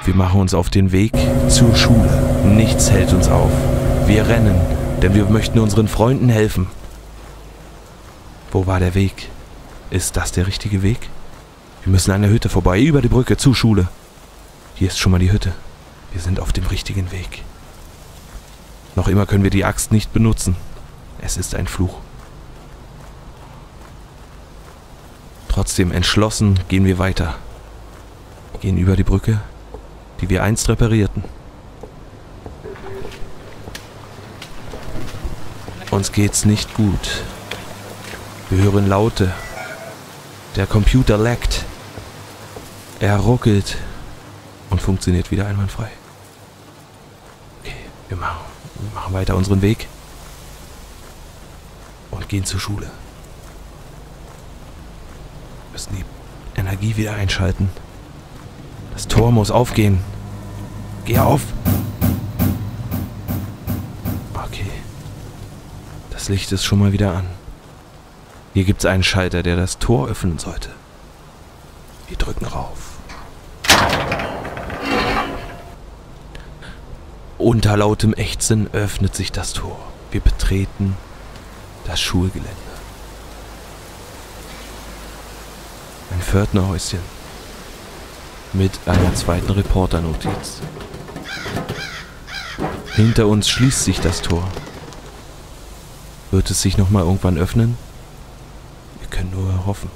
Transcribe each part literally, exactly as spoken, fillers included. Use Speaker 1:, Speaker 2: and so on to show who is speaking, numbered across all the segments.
Speaker 1: Wir machen uns auf den Weg zur Schule. Nichts hält uns auf. Wir rennen, denn wir möchten unseren Freunden helfen. Wo war der Weg? Ist das der richtige Weg? Wir müssen an der Hütte vorbei, über die Brücke zur Schule. Hier ist schon mal die Hütte. Wir sind auf dem richtigen Weg. Noch immer können wir die Axt nicht benutzen. Es ist ein Fluch. Trotzdem entschlossen gehen wir weiter. Wir gehen über die Brücke, die wir einst reparierten. Uns geht's nicht gut. Wir hören Laute. Der Computer laggt. Er ruckelt und funktioniert wieder einwandfrei. Okay, wir machen, wir machen weiter unseren Weg und gehen zur Schule. Wir müssen die Energie wieder einschalten. Das Tor muss aufgehen. Geh auf! Okay. Das Licht ist schon mal wieder an. Hier gibt es einen Schalter, der das Tor öffnen sollte. Wir drücken rauf. Unter lautem Ächzen öffnet sich das Tor. Wir betreten das Schulgelände. Ein Pförtnerhäuschen mit einer zweiten Reporternotiz. Hinter uns schließt sich das Tor. Wird es sich nochmal irgendwann öffnen? Wir können nur hoffen.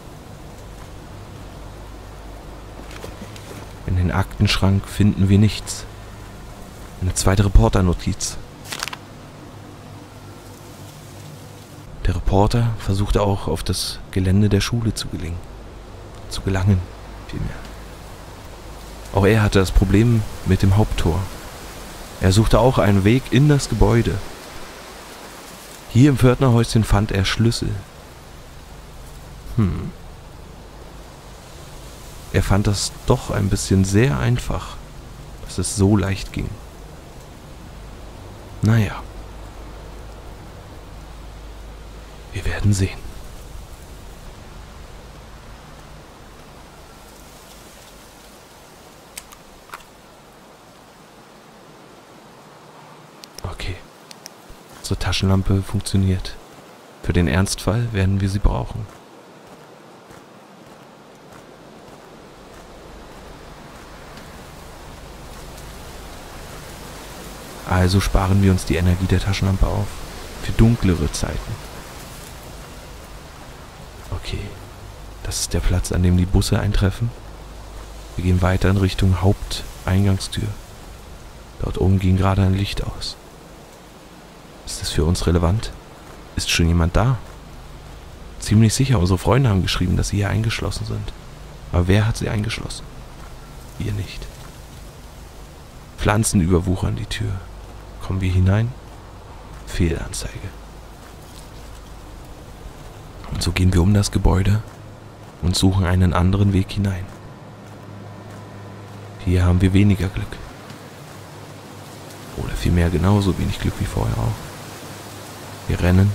Speaker 1: In den Aktenschrank finden wir nichts. Eine zweite Reporternotiz. Der Reporter versuchte auch auf das Gelände der Schule zu gelingen. Zu gelangen, vielmehr. Auch er hatte das Problem mit dem Haupttor. Er suchte auch einen Weg in das Gebäude. Hier im Pförtnerhäuschen fand er Schlüssel. Hm. Er fand das doch ein bisschen sehr einfach, dass es so leicht ging. Naja. Wir werden sehen. Okay. Unsere Taschenlampe funktioniert. Für den Ernstfall werden wir sie brauchen. Also sparen wir uns die Energie der Taschenlampe auf. Für dunklere Zeiten. Okay. Das ist der Platz, an dem die Busse eintreffen. Wir gehen weiter in Richtung Haupteingangstür. Dort oben ging gerade ein Licht aus. Ist das für uns relevant? Ist schon jemand da? Ziemlich sicher, unsere Freunde haben geschrieben, dass sie hier eingeschlossen sind. Aber wer hat sie eingeschlossen? Wir nicht. Pflanzen überwuchern die Tür. Kommen wir hinein? Fehlanzeige. Und so gehen wir um das Gebäude und suchen einen anderen Weg hinein. Hier haben wir weniger Glück. Oder vielmehr genauso wenig Glück wie vorher auch. Wir rennen.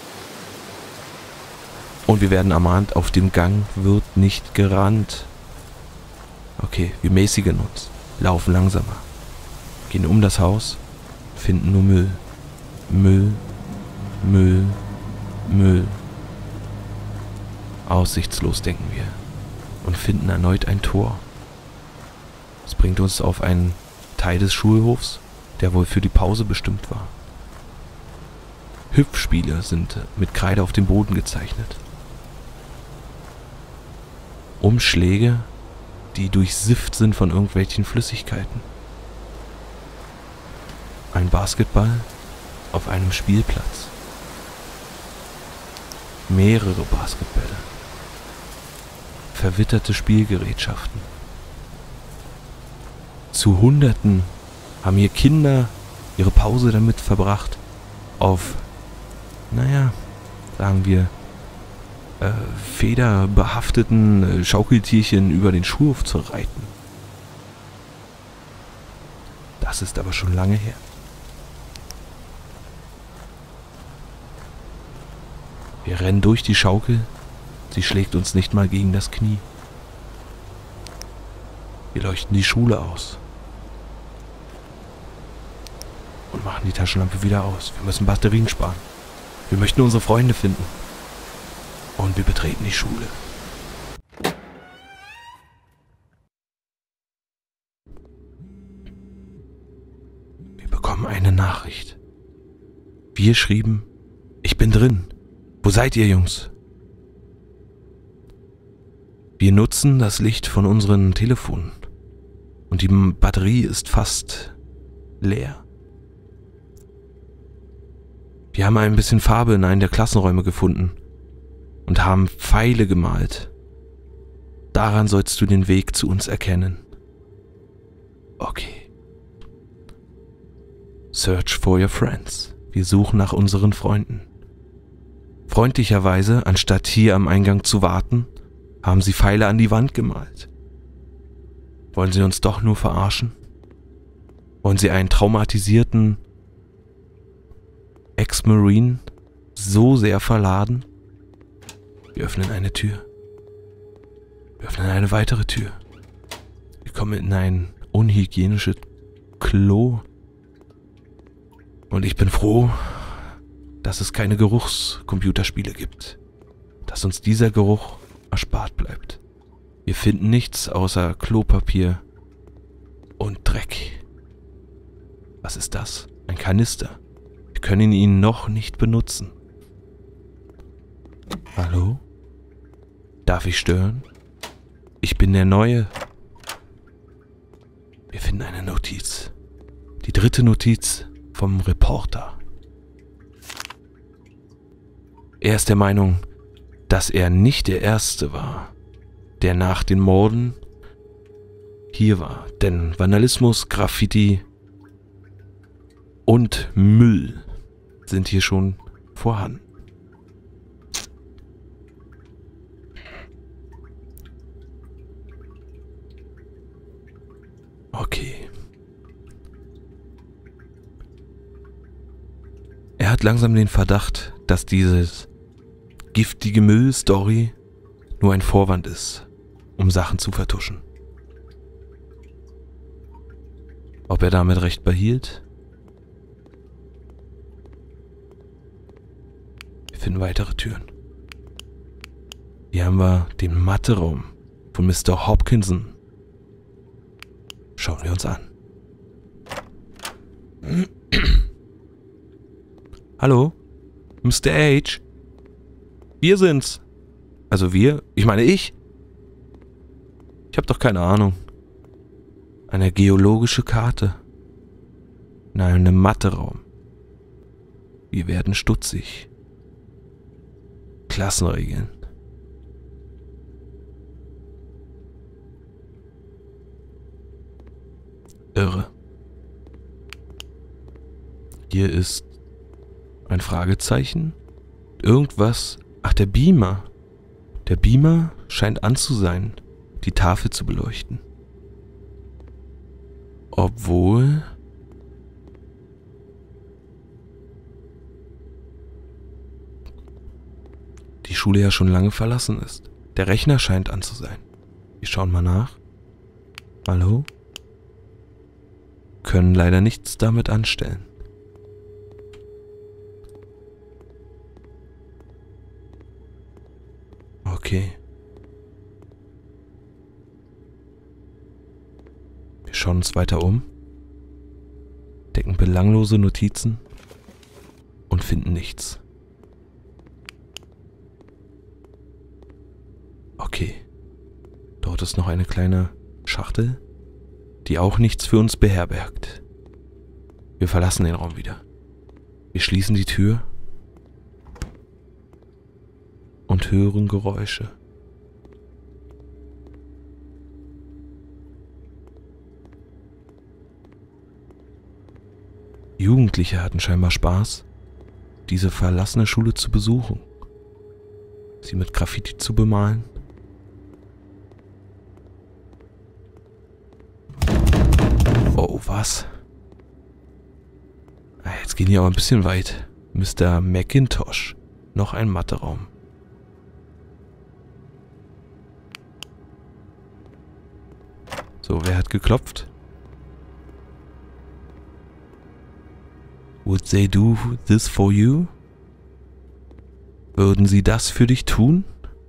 Speaker 1: Und wir werden ermahnt, auf dem Gang wird nicht gerannt. Okay, wir mäßigen uns. Laufen langsamer. Gehen um das Haus. Finden nur Müll. Müll. Müll. Müll. Aussichtslos, denken wir. Und finden erneut ein Tor. Das bringt uns auf einen Teil des Schulhofs, der wohl für die Pause bestimmt war. Hüpfspiele sind mit Kreide auf dem Boden gezeichnet. Umschläge, die durchsifft sind von irgendwelchen Flüssigkeiten. Ein Basketball auf einem Spielplatz. Mehrere Basketbälle. Verwitterte Spielgerätschaften. Zu Hunderten haben hier Kinder ihre Pause damit verbracht, auf, naja, sagen wir, äh, federbehafteten äh, Schaukeltierchen über den Schulhof zu reiten. Das ist aber schon lange her. Wir rennen durch die Schaukel, sie schlägt uns nicht mal gegen das Knie. Wir leuchten die Schule aus. Und machen die Taschenlampe wieder aus. Wir müssen Batterien sparen. Wir möchten unsere Freunde finden. Und wir betreten die Schule. Wir bekommen eine Nachricht. Wir schrieben, ich bin drin. Wo seid ihr, Jungs? Wir nutzen das Licht von unseren Telefonen. Und die Batterie ist fast leer. Wir haben ein bisschen Farbe in einen der Klassenräume gefunden und haben Pfeile gemalt. Daran sollst du den Weg zu uns erkennen. Okay. Search for your friends. Wir suchen nach unseren Freunden. Freundlicherweise, anstatt hier am Eingang zu warten, haben sie Pfeile an die Wand gemalt. Wollen sie uns doch nur verarschen? Wollen sie einen traumatisierten Ex-Marine so sehr verladen? Wir öffnen eine Tür. Wir öffnen eine weitere Tür. Wir kommen in ein unhygienisches Klo. Und ich bin froh, dass es keine Geruchscomputerspiele gibt. Dass uns dieser Geruch erspart bleibt. Wir finden nichts außer Klopapier und Dreck. Was ist das? Ein Kanister. Wir können ihn noch nicht benutzen. Hallo? Darf ich stören? Ich bin der Neue. Wir finden eine Notiz. Die dritte Notiz vom Reporter. Er ist der Meinung, dass er nicht der Erste war, der nach den Morden hier war. Denn Vandalismus, Graffiti und Müll sind hier schon vorhanden. Okay. Er hat langsam den Verdacht, dass dieses giftige Müll-Story nur ein Vorwand ist, um Sachen zu vertuschen. Ob er damit recht behielt? Wir finden weitere Türen. Hier haben wir den Matheraum von Mister Hopkinson. Schauen wir uns an. Hallo? Mister H? Wir sind's. Also wir? Ich meine ich? Ich habe doch keine Ahnung. Eine geologische Karte. In einem Matheraum. Wir werden stutzig. Klassenregeln. Irre. Hier ist ein Fragezeichen. Irgendwas. Ach, der Beamer. Der Beamer scheint an zu sein, die Tafel zu beleuchten. Obwohl... die Schule ja schon lange verlassen ist. Der Rechner scheint an zu sein. Wir schauen mal nach. Hallo? Können leider nichts damit anstellen. Okay. Wir schauen uns weiter um, decken belanglose Notizen und finden nichts. Okay. Dort ist noch eine kleine Schachtel, die auch nichts für uns beherbergt. Wir verlassen den Raum wieder. Wir schließen die Tür und hören Geräusche. Jugendliche hatten scheinbar Spaß, diese verlassene Schule zu besuchen, sie mit Graffiti zu bemalen. Oh, was? Jetzt gehen die aber ein bisschen weit. Mister Macintosh. Noch ein Matheraum. So, wer hat geklopft? Would they do this for you? Würden sie das für dich tun?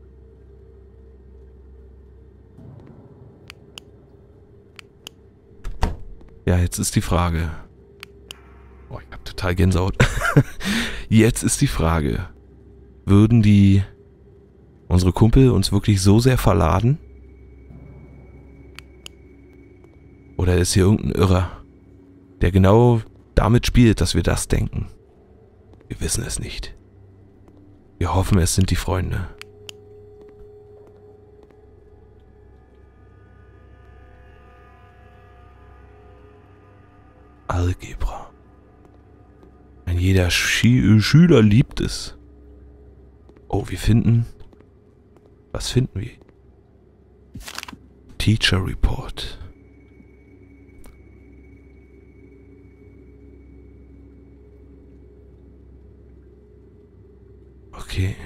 Speaker 1: Ja, jetzt ist die Frage. Oh, ich hab total Gänsehaut. Jetzt ist die Frage. Würden die, unsere Kumpel, uns wirklich so sehr verladen? Oder ist hier irgendein Irrer, der genau damit spielt, dass wir das denken? Wir wissen es nicht. Wir hoffen, es sind die Freunde. Algebra. Ein jeder Schi- Schüler liebt es. Oh, wir finden... Was finden wir? Teacher Report. Okay.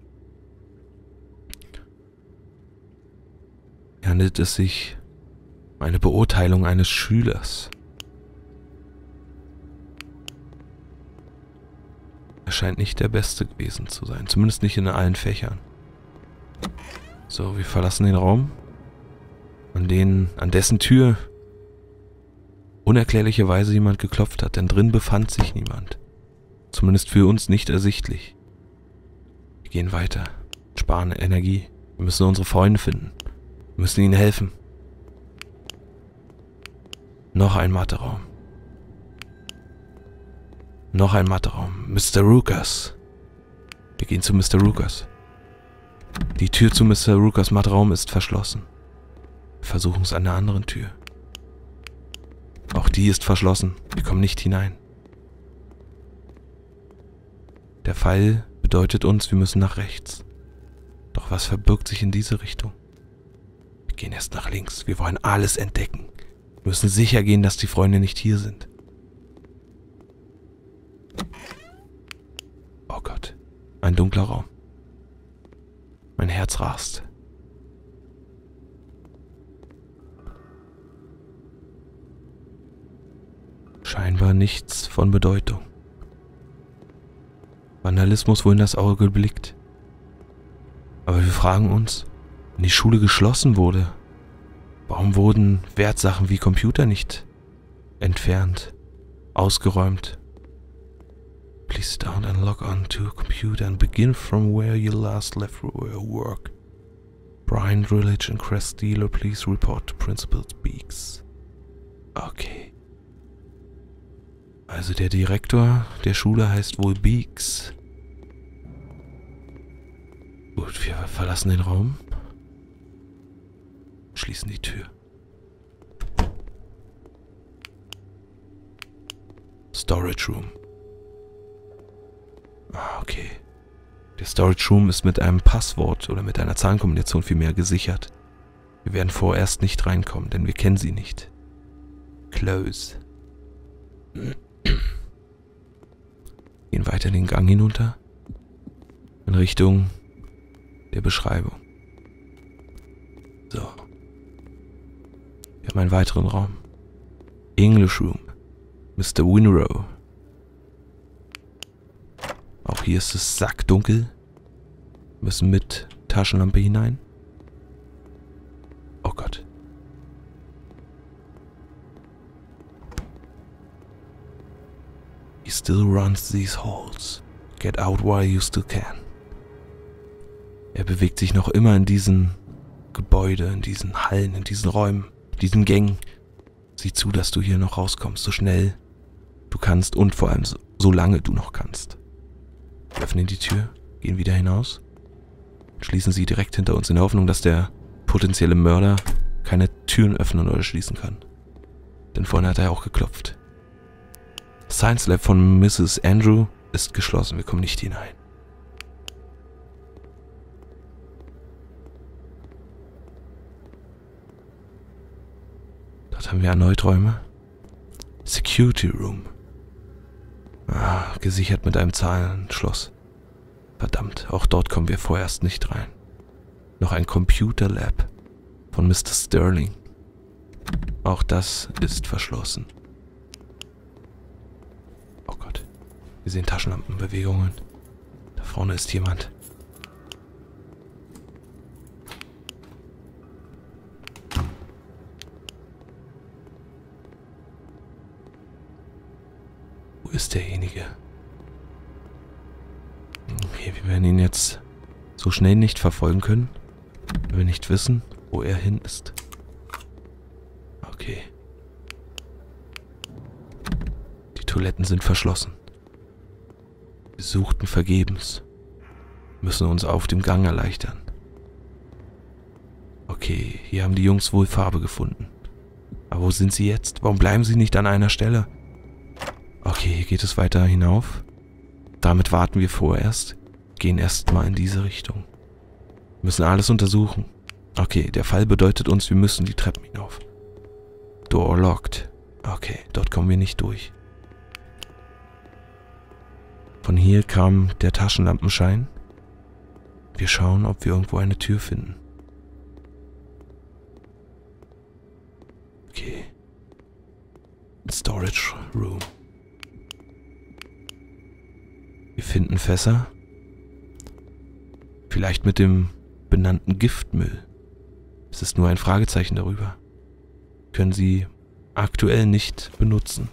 Speaker 1: Handelt es sich um eine Beurteilung eines Schülers? Er scheint nicht der Beste gewesen zu sein. Zumindest nicht in allen Fächern. So, wir verlassen den Raum. An, den, an dessen Tür unerklärlicherweise jemand geklopft hat. Denn drin befand sich niemand. Zumindest für uns nicht ersichtlich. Wir gehen weiter. Sparen Energie. Wir müssen unsere Freunde finden. Wir müssen ihnen helfen. Noch ein Matheraum. Noch ein Matheraum. Mister Rukas. Wir gehen zu Mister Rukas. Die Tür zu Mister Rukas Matheraum ist verschlossen. Wir versuchen es an der anderen Tür. Auch die ist verschlossen. Wir kommen nicht hinein. Der Pfeil bedeutet uns, wir müssen nach rechts. Doch was verbirgt sich in diese Richtung? Wir gehen erst nach links. Wir wollen alles entdecken. Wir müssen sicher gehen, dass die Freunde nicht hier sind. Oh Gott. Ein dunkler Raum. Mein Herz rast. Scheinbar nichts von Bedeutung. Vandalismus, wohin das Auge blickt. Aber wir fragen uns, wenn die Schule geschlossen wurde, warum wurden Wertsachen wie Computer nicht entfernt, ausgeräumt? Please start and log on to a computer and begin from where you last left your work. Brian Drillich and Crest Dealer, please report to Principal Beeks. Okay. Also der Direktor der Schule heißt wohl Beeks. Gut, wir verlassen den Raum. Schließen die Tür. Storage Room. Ah, okay. Der Storage Room ist mit einem Passwort oder mit einer Zahlenkombination vielmehr gesichert. Wir werden vorerst nicht reinkommen, denn wir kennen sie nicht. Close. Gehen weiter den Gang hinunter. In Richtung der Beschreibung. So. Wir haben einen weiteren Raum. English Room. Mister Winrow. Auch hier ist es sackdunkel. Wir müssen mit Taschenlampe hinein. Oh Gott. He still runs these halls. Get out while you still can. Er bewegt sich noch immer in diesen Gebäude, in diesen Hallen, in diesen Räumen, diesen Gängen. Sieh zu, dass du hier noch rauskommst, so schnell du kannst und vor allem so, so lange du noch kannst. Wir öffnen die Tür, gehen wieder hinaus, schließen sie direkt hinter uns in der Hoffnung, dass der potenzielle Mörder keine Türen öffnen oder schließen kann. Denn vorhin hat er auch geklopft. Science Lab von Misses Andrew ist geschlossen, wir kommen nicht hinein. Dort haben wir erneut Räume. Security Room. Ah, gesichert mit einem Zahlenschloss. Verdammt, auch dort kommen wir vorerst nicht rein. Noch ein Computer Lab von Mister Sterling. Auch das ist verschlossen. Oh Gott. Wir sehen Taschenlampenbewegungen. Da vorne ist jemand. Wo ist derjenige? Okay, wir werden ihn jetzt so schnell nicht verfolgen können, wenn wir nicht wissen, wo er hin ist. Okay. Die Toiletten sind verschlossen. Wir suchten vergebens. Müssen uns auf dem Gang erleichtern. Okay, hier haben die Jungs wohl Farbe gefunden. Aber wo sind sie jetzt? Warum bleiben sie nicht an einer Stelle? Okay, hier geht es weiter hinauf. Damit warten wir vorerst. Gehen erstmal in diese Richtung. Wir müssen alles untersuchen. Okay, der Fall bedeutet uns, wir müssen die Treppen hinauf. Door locked. Okay, dort kommen wir nicht durch. Von hier kam der Taschenlampenschein. Wir schauen, ob wir irgendwo eine Tür finden. Okay. Storage Room. Wir finden Fässer. Vielleicht mit dem benannten Giftmüll. Es ist nur ein Fragezeichen darüber. Können sie aktuell nicht benutzen.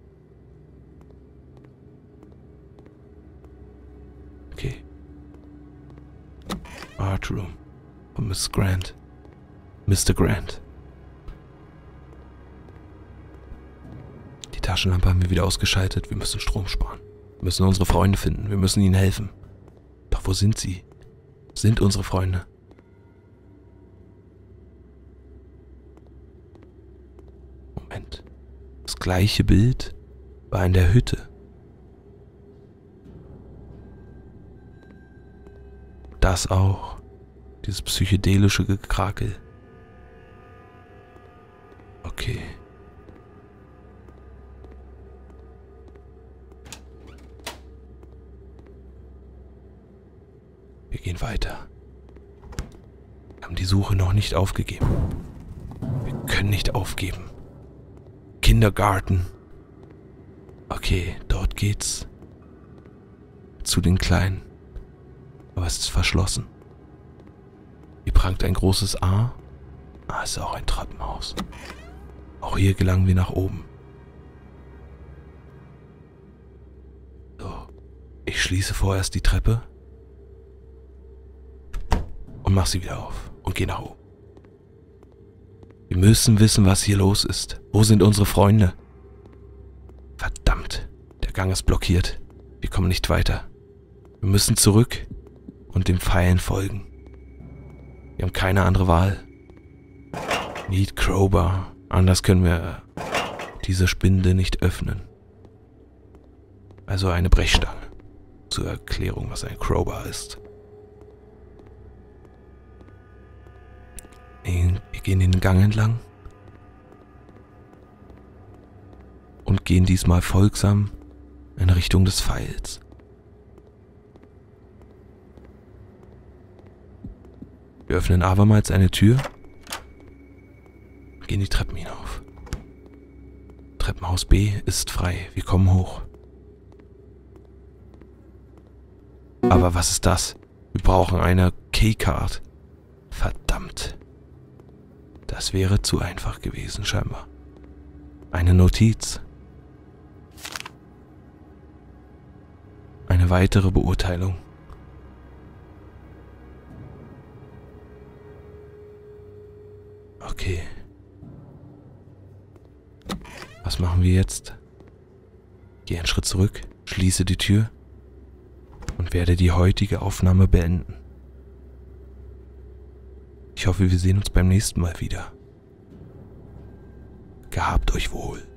Speaker 1: Okay. Art Room von Miss Grant. Mister Grant. Die Taschenlampe haben wir wieder ausgeschaltet. Wir müssen Strom sparen. Wir müssen unsere Freunde finden. Wir müssen ihnen helfen. Doch wo sind sie? Sind unsere Freunde? Moment. Das gleiche Bild war in der Hütte. Das auch. Dieses psychedelische Gekrakel. Okay. Wir gehen weiter. Wir haben die Suche noch nicht aufgegeben. Wir können nicht aufgeben. Kindergarten. Okay, dort geht's zu den Kleinen. Aber es ist verschlossen. Hier prangt ein großes A. Ah, es ist auch ein Treppenhaus. Auch hier gelangen wir nach oben. So. Ich schließe vorerst die Treppe. Und mach sie wieder auf. Und geh nach oben. Wir müssen wissen, was hier los ist. Wo sind unsere Freunde? Verdammt. Der Gang ist blockiert. Wir kommen nicht weiter. Wir müssen zurück und dem Pfeilen folgen. Wir haben keine andere Wahl. Need Crowbar. Anders können wir diese Spinde nicht öffnen. Also eine Brechstange. Zur Erklärung, was ein Crowbar ist. Wir gehen den Gang entlang. Und gehen diesmal folgsam in Richtung des Pfeils. Wir öffnen abermals eine Tür. Gehen die Treppen hinauf. Treppenhaus B ist frei. Wir kommen hoch. Aber was ist das? Wir brauchen eine Keycard. Verdammt. Das wäre zu einfach gewesen, scheinbar. Eine Notiz. Eine weitere Beurteilung. Okay. Was machen wir jetzt? Gehe einen Schritt zurück, schließe die Tür und werde die heutige Aufnahme beenden. Ich hoffe, wir sehen uns beim nächsten Mal wieder. Gehabt euch wohl.